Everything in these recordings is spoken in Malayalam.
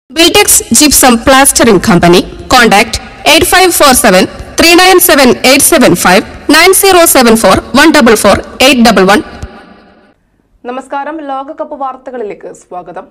Biltex Gypsum Plastering Company. Contact 8547 397 875 9074 144 811. നമസ്കാരം. ലോകകപ്പ് വാർത്തകളിലേക്ക് സ്വാഗതം.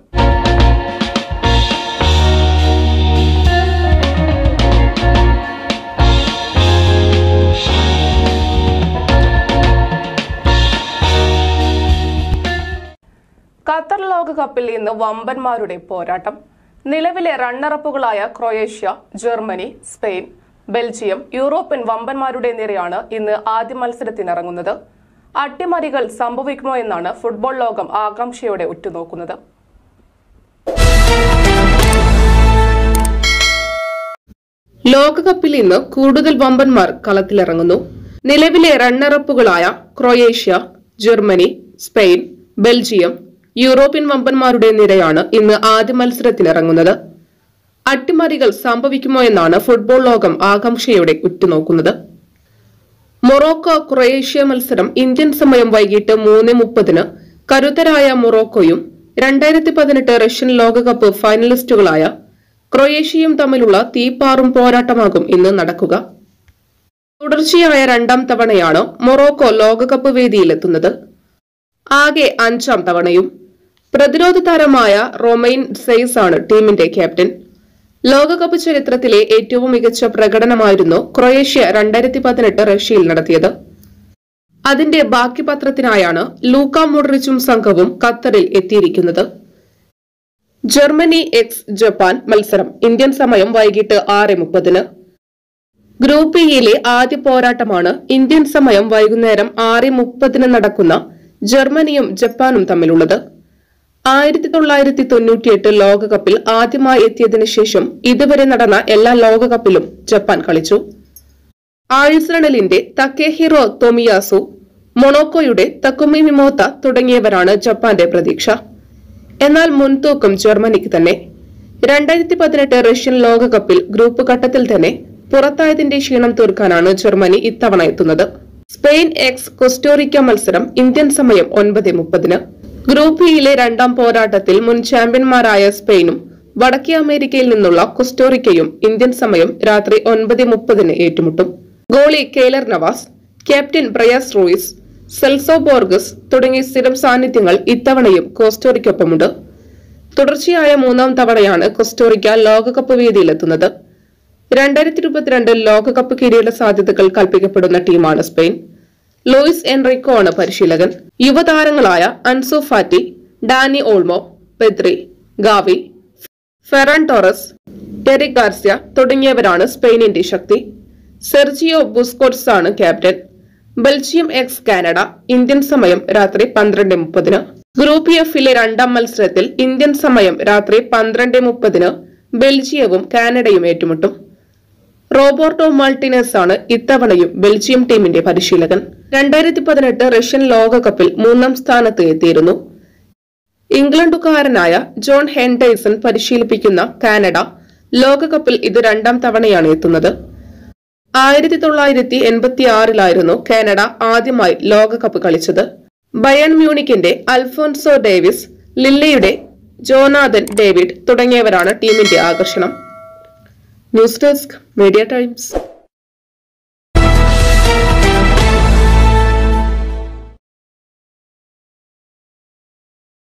ഖത്തർ ലോകകപ്പിൽ ഇന്ന് വമ്പന്മാരുടെ പോരാട്ടം. നിലവിലെ റണ്ണറപ്പുകളായ Croatia, Germany, Spain, Belgium, European വമ്പന്മാരുടെ നിരയാണ് ഇന്ന് ആദ്യ മത്സരത്തിനിറങ്ങുന്നത്. അട്ടിമറികൾ സംഭവിക്കുമോ എന്നാണ് ഫുട്ബോൾ ലോകം ആകാംക്ഷയോടെ ഉറ്റുനോക്കുന്നത്. ലോകകപ്പിൽ ഇന്ന് കൂടുതൽ വമ്പന്മാർ കളത്തിലിറങ്ങുന്നു. നിലവിലെ റണ്ണറപ്പുകളായ Croatia, Germany, Spain, Belgium, European വമ്പന്മാരുടെ നിരയാണ് ഇന്ന് ആദ്യ മത്സരത്തിനിറങ്ങുന്നത്. അട്ടിമറികൾ സംഭവിക്കുമോ എന്നാണ് ഫുട്ബോൾ ലോകം ആകാംക്ഷയോടെ ഉറ്റുനോക്കുന്നത്. മൊറോക്കോ ക്രൊയേഷ്യ മത്സരം ഇന്ത്യൻ സമയം വൈകിട്ട് 3:30 കരുത്തരായ മൊറോക്കോയും 2018 റഷ്യൻ ലോകകപ്പ് ഫൈനലിസ്റ്റുകളായ ക്രൊയേഷ്യയും തമ്മിലുള്ള തീപ്പാറും പോരാട്ടമാകും ഇന്ന് നടക്കുക. തുടർച്ചയായ രണ്ടാം തവണയാണ് മൊറോക്കോ ലോകകപ്പ് വേദിയിലെത്തുന്നത്. ആകെ 5ാം തവണയും. പ്രതിരോധ താരമായ റൊമൈൻ സെയ്സ് ആണ് ടീമിന്റെ ക്യാപ്റ്റൻ. ലോകകപ്പ് ചരിത്രത്തിലെ ഏറ്റവും മികച്ച പ്രകടനമായിരുന്നു ക്രൊയേഷ്യ 2018 റഷ്യയിൽ നടത്തിയത്. അതിന്റെ ബാക്കി പത്രത്തിനായാണ് ലൂക്ക മോഡ്രിച്ചും സംഘവും ഖത്തറിൽ എത്തിയിരിക്കുന്നത്. ജർമ്മനി എക്സ് ജപ്പാൻ മത്സരം ഇന്ത്യൻ സമയം വൈകിട്ട് 6:30. ഗ്രൂപ്പ് ഇയിലെ ആദ്യ പോരാട്ടമാണ് ഇന്ത്യൻ സമയം വൈകുന്നേരം 6:30 നടക്കുന്ന ജർമ്മനിയും ജപ്പാനും തമ്മിലുള്ളത്. 1998 ലോകകപ്പിൽ ആദ്യമായി എത്തിയതിനു ശേഷം ഇതുവരെ നടന്ന എല്ലാ ലോകകപ്പിലും ജപ്പാൻ കളിച്ചു. ആഴ്സണലിന്റെ തക്കേഹിറോ തോമിയാസു, മൊണോക്കോയുടെ തക്കുമി മിമോത്ത തുടങ്ങിയവരാണ് ജപ്പാന്റെ പ്രതീക്ഷ. എന്നാൽ മുൻതൂക്കം ജർമ്മനിക്ക് തന്നെ. 2018 റഷ്യൻ ലോകകപ്പിൽ ഗ്രൂപ്പ് ഘട്ടത്തിൽ തന്നെ പുറത്തായതിന്റെ ക്ഷീണം തീർക്കാനാണ് ജർമ്മനി ഇത്തവണ എത്തുന്നത്. സ്പെയിൻ എക്സ് കോസ്റ്റോറിക്ക മത്സരം ഇന്ത്യൻ സമയം 9:30. ഗ്രൂപ്പ് ഇയിലെ രണ്ടാം പോരാട്ടത്തിൽ മുൻ ചാമ്പ്യന്മാരായ സ്പെയിനും വടക്കേ അമേരിക്കയിൽ നിന്നുള്ള കോസ്റ്റോറിക്കയും ഇന്ത്യൻ സമയം രാത്രി 9:30 ഏറ്റുമുട്ടും. Goalie Keylor Navas, captain Bryan Ruiz, Celso Borges തുടങ്ങിയ സ്ഥിരം സാന്നിധ്യങ്ങൾ ഇത്തവണയും കോസ്റ്റോറിക്കൊപ്പമുണ്ട്. തുടർച്ചയായ 3ാം തവണയാണ് കോസ്റ്റോറിക്ക ലോകകപ്പ് വേദിയിലെത്തുന്നത്. 2022 ലോകകപ്പ് കിരീട സാധ്യതകൾ കൽപ്പിക്കപ്പെടുന്ന ടീമാണ് സ്പെയിൻ. ലൂയിസ് എൻറിക്കോ ആണ് പരിശീലകൻ. യുവതാരങ്ങളായ Ansu Fati, Dani Olmo, Pedri, Gavi, Ferran Torres, Eric Garcia തുടങ്ങിയവരാണ് സ്പെയിനിന്റെ ശക്തി. സെർജിയോ ബുസ്കോട്സ് ആണ് captain. Belgium X Canada Indian സമയം രാത്രി 12:30. ഗ്രൂപ്പ് എഫിലെ രണ്ടാം മത്സരത്തിൽ ഇന്ത്യൻ സമയം രാത്രി 12:30 ബെൽജിയവും കാനഡയും ഏറ്റുമുട്ടും. റോബർട്ടോ മാർട്ടിനസ് ആണ് ഇത്തവണയും ബെൽജിയം ടീമിന്റെ പരിശീലകൻ. 2018 റഷ്യൻ ലോകകപ്പിൽ 3ാം സ്ഥാനത്ത് എത്തിയിരുന്നു. ഇംഗ്ലണ്ടുകാരനായ ജോൺ ഹെൻഡേഴ്സൺ പരിശീലിപ്പിക്കുന്ന കാനഡ ലോകകപ്പിൽ ഇത് 2ാം തവണയാണ് എത്തുന്നത്. 1986 കാനഡ ആദ്യമായി ലോകകപ്പ് കളിച്ചത്. ബയൺ മ്യൂണിക്കിന്റെ അൽഫോൻസോ ഡേവിസ്, ലില്ലയുടെ ജോനാഥൻ ഡേവിഡ് തുടങ്ങിയവരാണ് ടീമിന്റെ ആകർഷണം. News desk, Media times.